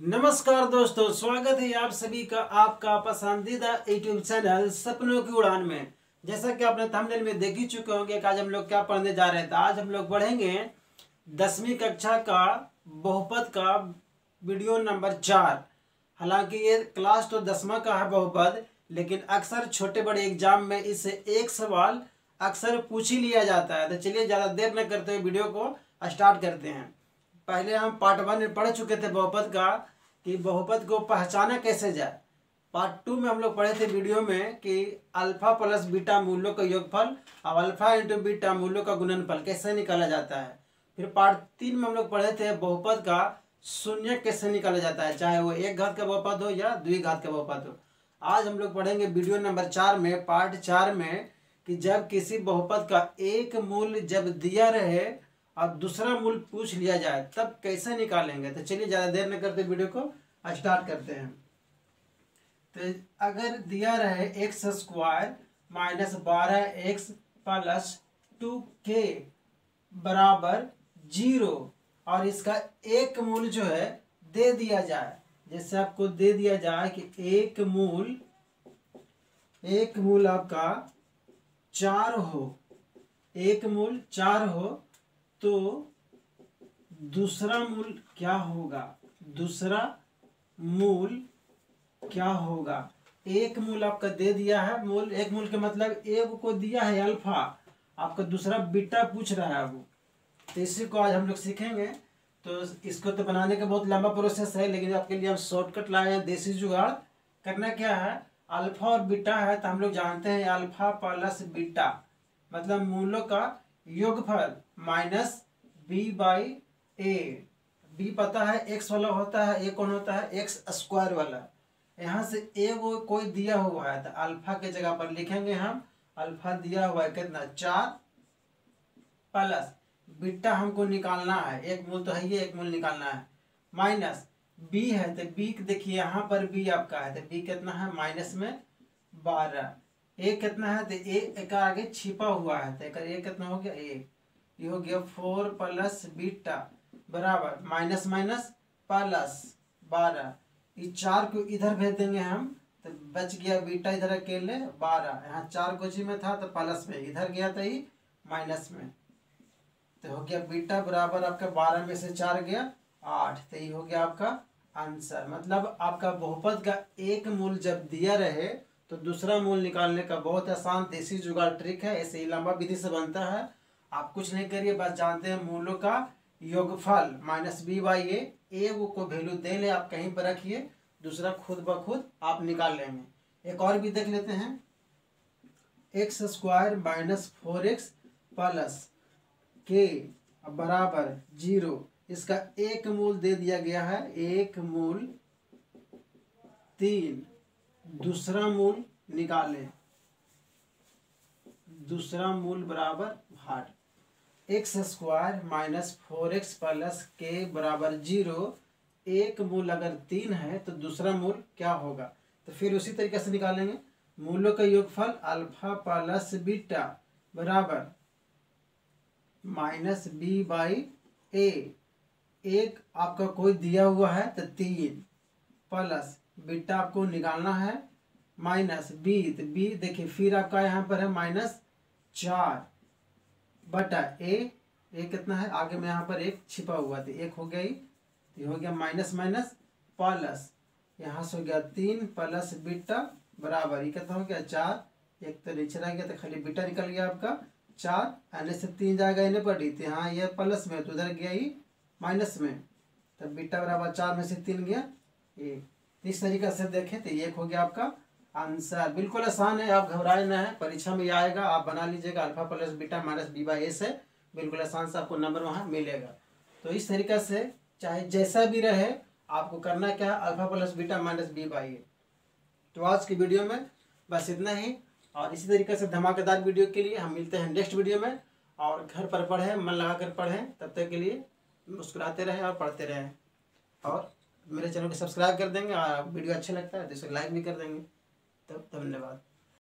नमस्कार दोस्तों, स्वागत है आप सभी का आपका पसंदीदा यूट्यूब चैनल सपनों की उड़ान में। जैसा कि आपने थंबनेल में देख ही चुके होंगे कि आज हम लोग क्या पढ़ने जा रहे हैं। तो आज हम लोग पढ़ेंगे 10वीं कक्षा का बहुपद का वीडियो नंबर 4। हालांकि ये क्लास तो 10वां का है बहुपद, लेकिन अक्सर छोटे बड़े एग्जाम में इससे एक सवाल अक्सर पूछ ही लिया जाता है। तो चलिए ज़्यादा देर न करते हुए वीडियो को स्टार्ट करते हैं। पहले हम पार्ट 1 में पढ़ चुके थे बहुपद का कि बहुपद को पहचाना कैसे जाए। पार्ट 2 में हम लोग पढ़े थे वीडियो में कि अल्फा प्लस बीटा मूल्यों का योगफल और अल्फा इंटू बीटा मूल्यों का गुणनफल कैसे निकाला जाता है। फिर पार्ट 3 में हम लोग पढ़े थे बहुपद का शून्य कैसे निकाला जाता है, चाहे वो एक घात का बहुपद हो या द्विघात का बहुपद हो। आज हम लोग पढ़ेंगे वीडियो नंबर 4 में, पार्ट 4 में, कि जब किसी बहुपद का एक मूल्य जब दिया रहे और दूसरा मूल्य पूछ लिया जाए तब कैसे निकालेंगे। तो चलिए ज़्यादा देर न करते वीडियो को स्टार्ट करते हैं। तो अगर दिया रहे x square minus 12x plus 2k बराबर 0 और इसका एक मूल जो है दे दिया जाए, जैसे आपको दे दिया जाए कि एक मूल आपका 4 हो, एक मूल 4 हो, तो दूसरा मूल क्या होगा। दूसरा मूल क्या होगा, एक मूल आपका दे दिया है, मूल एक मूल के मतलब एक को दिया है अल्फा, आपका दूसरा बीटा पूछ रहा है वो। तो इसी को आज हम लोग सीखेंगे। तो इसको तो बनाने का बहुत लंबा प्रोसेस है, लेकिन आपके लिए हम शॉर्टकट लाए हैं, देसी जुगाड़। करना क्या है, अल्फा और बीटा है तो हम लोग जानते हैं अल्फा प्लस बीटा मतलब मूलों का योगफल minus B by A. B पता है एक्स वाला होता है, ए कौन होता है, एक्स स्क्वायर वाला। यहाँ से ए वो कोई दिया हुआ है तो अल्फा के जगह पर लिखेंगे हम, अल्फा दिया हुआ है कितना 4 प्लस बीटा हमको निकालना है, एक मूल तो है ये, एक मूल निकालना है, माइनस बी है तो बी देखिए यहाँ पर बी आपका है तो बी कितना है माइनस में 12। ए कितना है तो ए का आगे छिपा हुआ है तो ए कितना हो गया, ये हो गया 4 प्लस बीटा बराबर माइनस माइनस प्लस 12। इस 4 को इधर भेज देंगे हम तो बच गया बीटा, इधर अकेले 12, यहाँ 4 कोची में था तो प्लस में, इधर गया तो ही माइनस में, तो हो गया बीटा बराबर आपका 12 में से 4 गया 8। तो ये हो गया आपका आंसर। मतलब आपका बहुपद का एक मूल जब दिया रहे तो दूसरा मूल निकालने का बहुत आसान देसी जुगाड़ ट्रिक है। ऐसे ही लंबा विधि से बनता है, आप कुछ नहीं करिए, बस जानते हैं मूलों का योगफल माइनस बी बाई ए वो को वैल्यू दे ले, आप कहीं पर रखिए, दूसरा खुद ब खुद आप निकाल लेंगे। एक और भी देख लेते हैं, x square minus 4x plus के बराबर 0, इसका एक मूल दे दिया गया है, एक मूल 3, दूसरा मूल निकालें, दूसरा मूल बराबर भाट X square minus 4x plus के बराबर 0, एक मूल अगर 3 है तो दूसरा मूल क्या होगा। तो फिर उसी तरीके से निकालेंगे, मूलों का योगफल अल्फा प्लस बीटा बराबर माइनस बी बाई ए, एक आपका कोई दिया हुआ है तो 3 प्लस बीटा आपको निकालना है माइनस बी, तो बी देखिए फिर आपका यहाँ पर है माइनस 4 बटा ए कितना है आगे में यहाँ पर एक छिपा हुआ था, एक हो गया, ये हो गया माइनस माइनस प्लस, यहाँ से हो गया 3 प्लस बीटा बराबर ये कितना हो गया 4, एक तो नीचे रह गया तो खाली बीटा निकल गया आपका 4, आने से 3 जाएगा इन्हें पड़ी थी, हाँ ये प्लस में तो उधर गया ही माइनस में, तब बीटा बराबर 4 में से 3 गया एक। इस तरीके से देखें तो ये हो गया आपका आंसर। बिल्कुल आसान है, आप घबराए ना है, परीक्षा में आएगा, आप बना लीजिएगा alpha plus beta minus B by A से, बिल्कुल आसान से आपको नंबर वहाँ मिलेगा। तो इस तरीके से चाहे जैसा भी रहे आपको करना क्या है, alpha plus beta minus B by A. तो आज की वीडियो में बस इतना ही, और इसी तरीके से धमाकेदार वीडियो के लिए हम मिलते हैं नेक्स्ट वीडियो में। और घर पर पढ़ें, मन लगा कर पढ़ें, तब तक के लिए मुस्कुराते रहें और पढ़ते रहें, और मेरे चैनल को सब्सक्राइब कर देंगे, और वीडियो अच्छा लगता है तो इसे लाइक भी कर देंगे। तो धन्यवाद।